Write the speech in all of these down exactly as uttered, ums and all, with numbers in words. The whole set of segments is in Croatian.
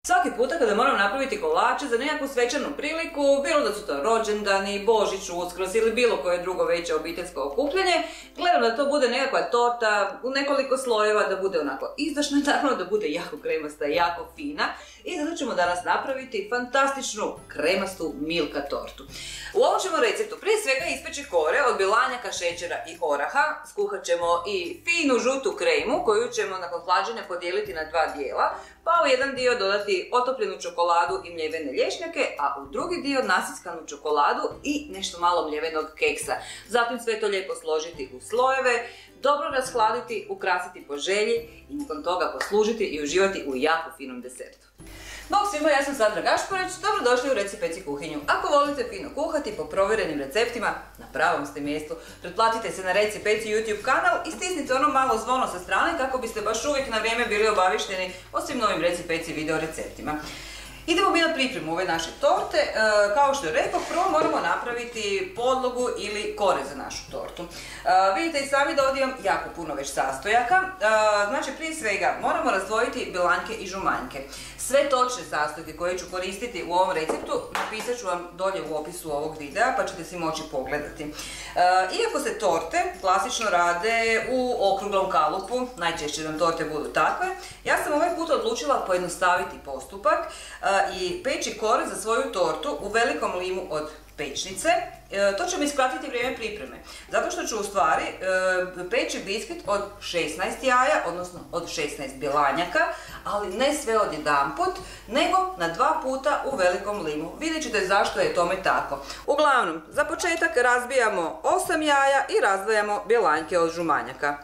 Svaki puta kada moram napraviti kolače za nekakvu svečanu priliku, bilo da su to rođendani, Božić, Uskrs ili bilo koje drugo veće obiteljsko okupljanje, gledam da to bude nekakva torta u nekoliko slojeva, da bude onako izdašna, naravno da bude jako kremasta i jako fina. I zato ćemo danas napraviti fantastičnu kremastu Milka tortu. U ovom ćemo receptu prije svega ispeći kore od bilanjaka, šećera i oraha. Skuhat ćemo i finu žutu kremu koju ćemo nakon hlađenja podijeliti na dva dijela, pa u jedan dio dodati otopljenu čokoladu i mljevene lješnjake, a u drugi dio nasiskanu čokoladu i nešto malo mljevenog keksa. Zatim sve to lijepo složiti u slojeve, dobro rashladiti, ukrasiti po želji i nakon toga poslužiti i uživati u jako finom desertu. Bog svima, ja sam Sandra Gašparić, dobrodošli u Recipeci kuhinju. Ako volite fino kuhati po provjerenim receptima, na pravom ste mjestu. Pretplatite se na Recipeci YouTube kanal i stisnite ono malo zvono sa strane kako biste baš uvijek na vrijeme bili obavišteni o svim novim Recipeci video receptima. Idemo mi na pripremu ove naše torte. E, kao što je rekao, prvo moramo napraviti podlogu ili kore za našu tortu. E, vidite i sami da ovdje imam jako puno već sastojaka. E, znači prije svega moramo razdvojiti bilanjke i žumanjke. Sve točne sastojke koje ću koristiti u ovom receptu napisat ću vam dolje u opisu ovog videa pa ćete si moći pogledati. E, iako se torte klasično rade u okruglom kalupu, najčešće nam torte budu takve, ja sam ovaj put odlučila pojednostaviti postupak i peći kore za svoju tortu u velikom limu od pečnice. E, to će mi skratiti vrijeme pripreme, zato što ću u stvari e, peći biskvit od šesnaest jaja, odnosno od šesnaest bilanjaka, ali ne sve odjedanput, nego na dva puta u velikom limu. Vidjet ćete zašto je tome tako. Uglavnom, za početak razbijamo osam jaja i razdvajamo bilanjke od žumanjaka.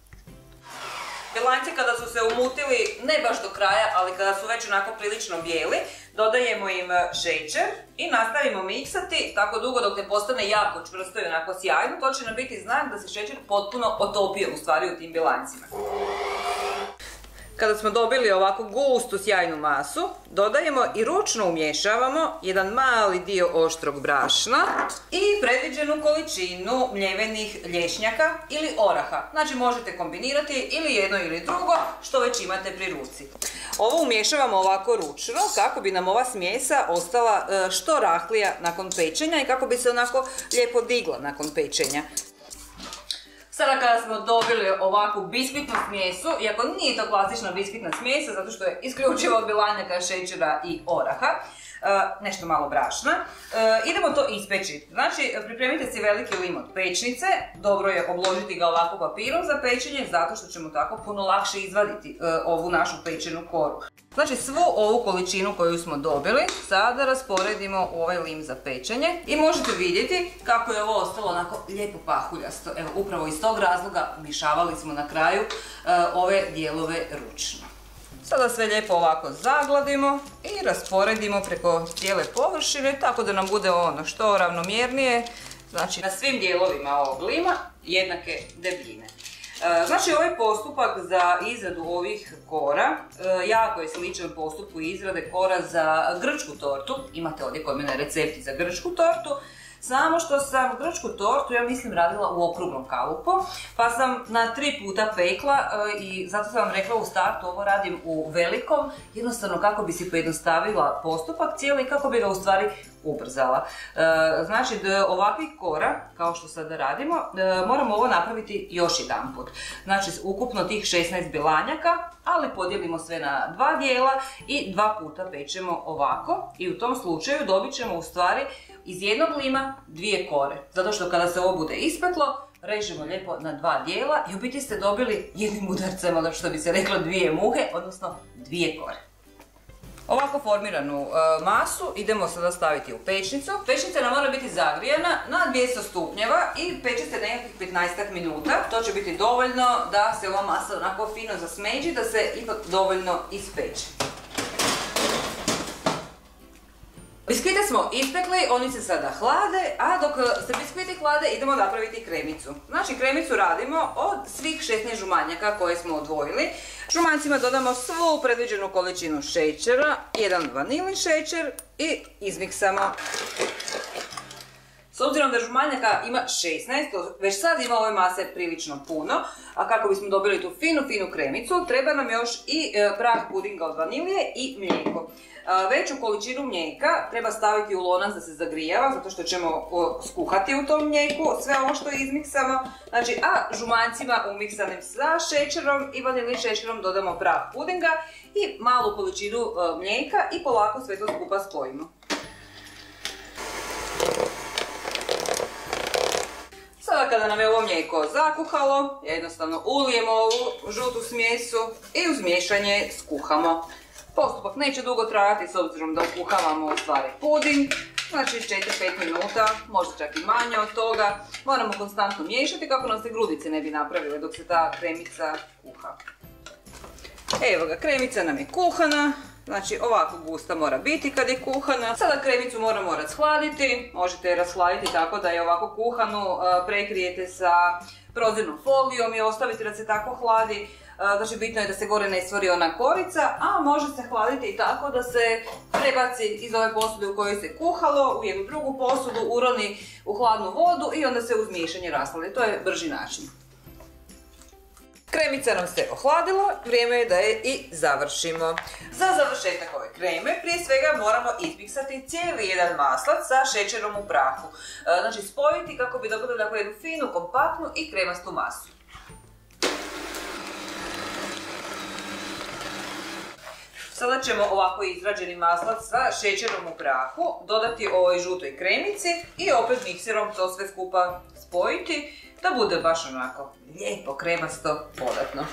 Bilanjci kada su se umutili, ne baš do kraja, ali kada su već onako prilično bijeli, dodajemo im šećer i nastavimo miksati tako dugo dok ne postane jako čvrsto i onako sjajno. To će nam biti znak da se šećer potpuno otopio u stvari u tim bilanjcima. Kada smo dobili ovako gustu sjajnu masu, dodajemo i ručno umješavamo jedan mali dio oštrog brašna i predviđenu količinu mljevenih lješnjaka ili oraha. Znači možete kombinirati ili jedno ili drugo što već imate pri ruci. Ovo umješavamo ovako ručno kako bi nam ova smjesa ostala što rahlija nakon pečenja i kako bi se onako lijepo digla nakon pečenja. Sada kada smo dobili ovakvu biskvitnu smjesu, iako nije to klasična biskvitna smjesa, zato što je isključivo od bilanjaka, šećera i oraha, nešto malo brašna, idemo to ispeći. Znači, pripremite si veliki lim od pečnice, dobro je obložiti ga ovako papirom za pečenje, zato što ćemo tako puno lakše izvaditi ovu našu pečenu koru. Znači, svu ovu količinu koju smo dobili sada rasporedimo u ovaj lim za pečenje i možete vidjeti kako je ovo ostalo onako lijepo pahuljasto. Evo, upravo iz tog razloga umješavali smo na kraju ove dijelove ručno. Sada sve lijepo ovako zagladimo i rasporedimo preko cijele površine tako da nam bude ono što ravnomjernije, znači na svim dijelovima ovog lima jednake debljine. Znači ovaj postupak za izradu ovih kora jako je sličan postupku izrade kora za grčku tortu. Imate ovdje kod mene recepti za grčku tortu. Samo što sam grčku tortu, ja mislim, radila u okruglom kalupu, pa sam na tri puta pekla i zato sam vam rekla u startu ovo radim u velikom, jednostavno kako bi si pojednostavila postupak cijeli i kako bi ga u stvari ubrzala. Znači, ovakvih kora, kao što sada radimo, moramo ovo napraviti još jedan put. Znači, ukupno tih šesnaest bilanjaka, ali podijelimo sve na dva dijela i dva puta pečemo ovako i u tom slučaju dobit ćemo u stvari iz jednog lima dvije kore. Zato što kada se ovo bude ispeklo, režemo lijepo na dva dijela i u biti ste dobili jednim udarcem, ono što bi se reklo dvije muhe, odnosno dvije kore. Ovako formiranu e, masu idemo sada staviti u pečnicu. Pečnica nam mora biti zagrijana na dvjesto stupnjeva i peče se nekakvih petnaestak minuta. To će biti dovoljno da se ova masa onako fino zasmeđi, da se ipak dovoljno ispeče. Biskvite smo ispekli, oni se sada hlade, a dok se biskviti hlade idemo napraviti kremicu. Znači kremicu radimo od svih šesnaest žumanjaka koje smo odvojili. Žumanjcima dodamo svu predviđenu količinu šećera, jedan vanilin šećer i izmiksamo. S obzirom da žumanjaka ima šesnaest, već sad ima ove mase prilično puno, a kako bismo dobili tu finu, finu kremicu, treba nam još i prah pudinga od vanilije i mlijeko. Veću količinu mlijeka treba staviti u lonac da se zagrijava, zato što ćemo skuhati u tom mlijeku sve ovo što izmiksamo. Znači, a žumanjcima umiksanim sa šećerom i vaniljenim šećerom dodamo prah pudinga i malu količinu mlijeka i polako sve to skupa spojimo. Sada kada nam je ovo mlijeko zakuhalo, jednostavno ulijemo ovu žutu smjesu i uz miješanje skuhamo. Postupak neće dugo trajati s obzirom da ukuhavamo u stvari puding, znači četiri do pet minuta, možda čak i manje od toga. Moramo konstantno miješati kako nam se grudice ne bi napravile dok se ta kremica kuha. Evo ga, kremica nam je kuhana, znači ovako gusta mora biti kad je kuhana. Sada kremicu moramo rashladiti, možete je rashladiti tako da je ovako kuhanu prekrijete sa prozirnom folijom i ostavite da se tako hladi. Znači bitno je da se gore ne stvori ona korica, a može se hladiti i tako da se prebaci iz ove posude u kojoj se kuhalo u jednu drugu posudu, uroni u hladnu vodu i onda se uz miješanje rashladi. To je brži način. Kremica nam se ohladila, vrijeme je da je i završimo. Za završetak ove kreme prije svega moramo izmiksati cijeli jedan maslac sa šećerom u prahu. Znači spojiti kako bi dobili dakle jednu finu, kompaktnu i kremastu masu. Sada ćemo ovako izrađeni maslac sa šećerom u prahu dodati ovoj žutoj kremici i opet mikserom to sve skupa spojiti da bude baš onako lijepo, kremasto, podatno.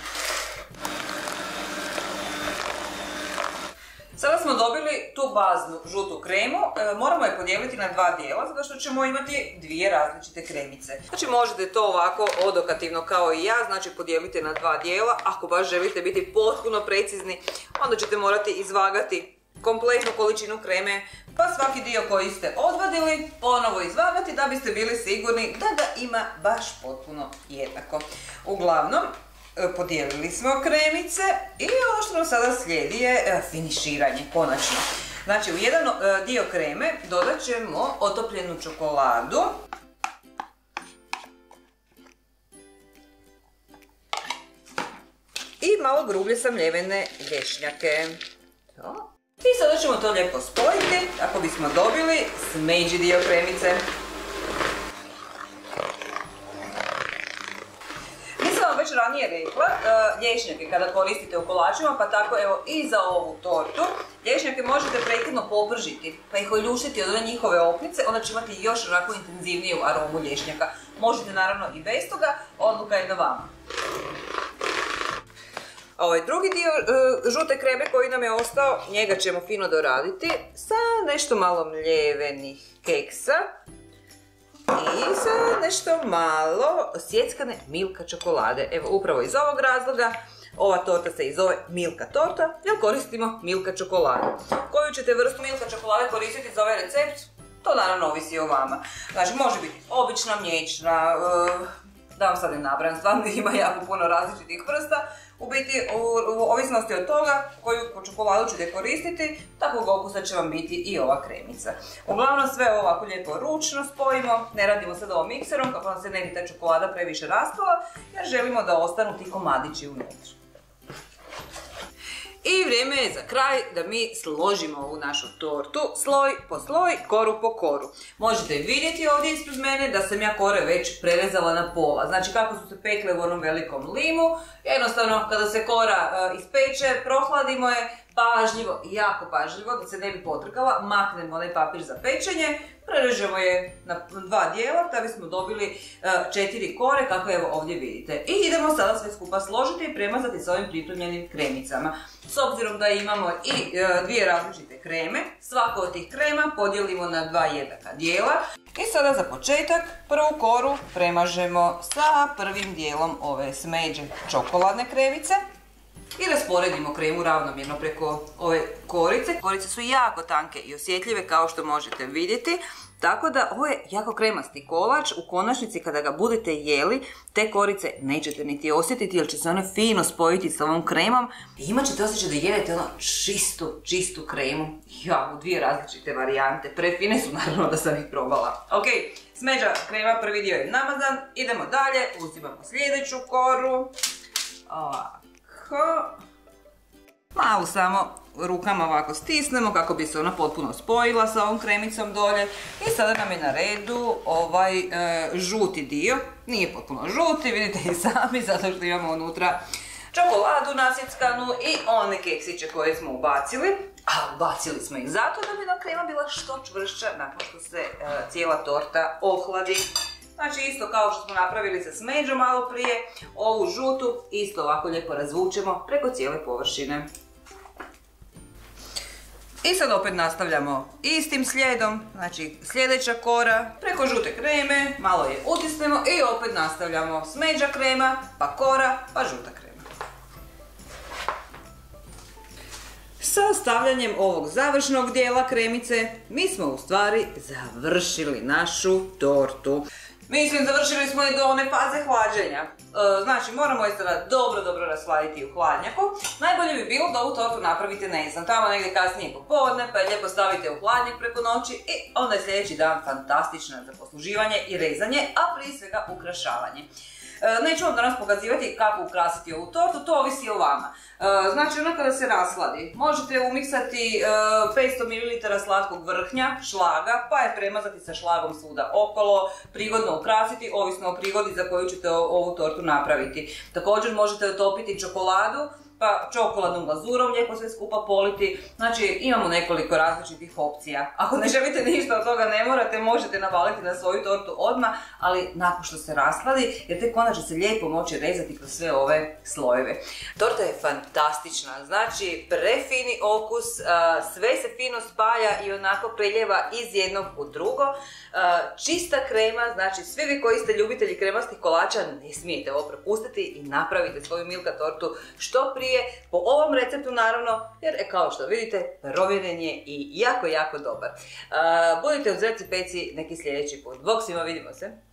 Sada smo dobili tu baznu žutu kremu, moramo je podijeliti na dva dijela zato što ćemo imati dvije različite kremice. Znači možete to ovako odokativno kao i ja, znači podijelite na dva dijela. Ako baš želite biti potpuno precizni, onda ćete morati izvagati kompletnu količinu kreme, pa svaki dio koji ste odvadili ponovo izvagati da biste bili sigurni da ga ima baš potpuno jednako. Uglavnom, podijelili smo kremice i ovo što nam sada slijedi je finiširanje, konačno. Znači u jedan dio kreme dodat ćemo otopljenu čokoladu. I malo grublje samljevene lješnjake. To. I sada ćemo to lijepo spojiti kako bismo dobili smeđi dio kremice. Nisam vam već ranije rekla, lješnjake kada koristite u kolačima, pa tako evo i za ovu tortu, lješnjake možete prekidno popržiti, pa ih oljuštiti od ove njihove opnice, onda će imati još onako intenzivniju aromu lješnjaka. Možete naravno i bez toga, odluka je na vama. Ovaj drugi dio uh, žute kreme koji nam je ostao, njega ćemo fino doraditi sa nešto malo mljevenih keksa i sa nešto malo sjeckane Milka čokolade. Evo upravo iz ovog razloga ova torta se i zove Milka torta jer koristimo Milka čokoladu. Koju ćete vrstu Milka čokolade koristiti za ovaj recept? To naravno ovisi o vama. Znači može biti obična, mliječna, uh, da vam sad ne nabrajam, stvarno ima jako puno različitih vrsta. U biti, u ovisnosti od toga koju čokoladu ćete koristiti, takvog okusa će vam biti i ova kremica. Uglavnom sve ovako lijepo ručno spojimo, ne radimo sad ovo mikserom kako nam se ne bi ta čokolada previše raspala, jer želimo da ostanu ti komadići unutra. I vrijeme je za kraj da mi složimo ovu našu tortu, sloj po sloj, koru po koru. Možete vidjeti ovdje ispred mene da sam ja kore već prerezala na pola. Znači kako su se pekle u onom velikom limu, jednostavno kada se kora uh, ispeče, prohladimo je, pažljivo, jako pažljivo, da se ne bi potrkala, maknemo onaj papir za pečenje, prerežemo je na dva dijela da bismo dobili uh, četiri kore kako evo ovdje vidite. I idemo sada sve skupa složiti i premazati s ovim pripremljenim kremicama. S obzirom da imamo i uh, dvije različite kreme, svaku od tih krema podijelimo na dva jednaka dijela. I sada za početak prvu koru premažemo sa prvim dijelom ove smeđe čokoladne kremice. i rasporedimo kremu ravnomjerno preko ove korice. Korice su jako tanke i osjetljive kao što možete vidjeti, tako da ovo je jako kremasti kolač. U konačnici kada ga budete jeli, te korice nećete niti osjetiti jer će se one fino spojiti sa ovom kremom i imat ćete osjećaj da jedete ono čistu, čistu kremu. Ja, u dvije različite varijante, prefine su naravno da sam ih probala. Ok, smeđa krema, prvi dio je namazan, idemo dalje, uzimamo sljedeću koru. Ovako. Malo samo rukama ovako stisnemo kako bi se ona potpuno spojila sa ovom kremicom dolje. I sada nam je na redu ovaj e, žuti dio. Nije potpuno žuti, vidite i sami, zato što imamo unutra čokoladu nasjeckanu i one keksiće koje smo ubacili. A ubacili smo ih zato da bi nam krema bila što čvršća nakon što se e, cijela torta ohladi. Znači isto kao što smo napravili sa smeđom malo prije, ovu žutu isto ovako lijepo razvučemo preko cijele površine. I sad opet nastavljamo istim slijedom, znači sljedeća kora, preko žute kreme, malo je utisnemo i opet nastavljamo smeđa krema, pa kora, pa žuta krema. Sa stavljanjem ovog završnog dijela kremice mi smo u stvari završili našu tortu. Mislim, završili smo i do one faze hlađenja. E, znači, moramo je sada dobro, dobro rasladiti u hladnjaku. Najbolje bi bilo da ovu tortu napravite, ne znam, tamo negdje kasnije popodne, pa je lijepo stavite u hladnjak preko noći i onda je sljedeći dan fantastična za posluživanje i rezanje, a prije svega ukrašavanje. E, neću vam danas pokazivati kako ukrasiti ovu tortu, to ovisi o vama. E, znači, ona kada se rasladi, možete umiksati e, petsto mililitara slatkog vrhnja, šlaga, pa je premazati sa šlagom svuda okolo, prigodno ukrasiti, ovisno o prigodi za koju ćete ovu tortu napraviti. Također možete otopiti čokoladu, pa čokoladnom glazurom lijepo sve skupa politi. Znači imamo nekoliko različitih opcija. Ako ne želite ništa od toga ne morate, možete navaliti na svoju tortu odmah, ali nakon što se rasladi, jer tek onda će se lijepo moći rezati kroz sve ove slojeve. Torta je fantastična, znači prefini okus, sve se fino spaja i onako preljeva iz jednog u drugo. Čista krema, znači svi vi koji ste ljubitelji kremastih kolača ne smijete ovo propustiti i napravite svoju Milka tortu što prije, po ovom receptu naravno, jer e, kao što vidite, provjeren je i jako, jako dobar. Uh, budite uz reci peci neki sljedeći put. Bog svima, vidimo se!